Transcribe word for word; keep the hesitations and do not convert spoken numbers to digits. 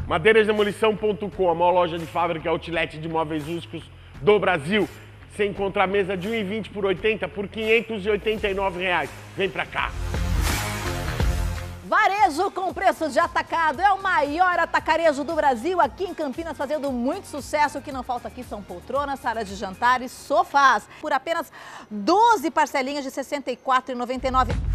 Madeiras Demolição ponto com, a maior loja de fábrica outlet de móveis rústicos do Brasil. Você encontra a mesa de um e vinte por oitenta por quinhentos e oitenta e nove reais. Vem pra cá. Varejo com preço de atacado. É o maior atacarejo do Brasil, aqui em Campinas, fazendo muito sucesso. O que não falta aqui são poltronas, salas de jantar e sofás. Por apenas doze parcelinhas de sessenta e quatro reais e noventa e nove centavos.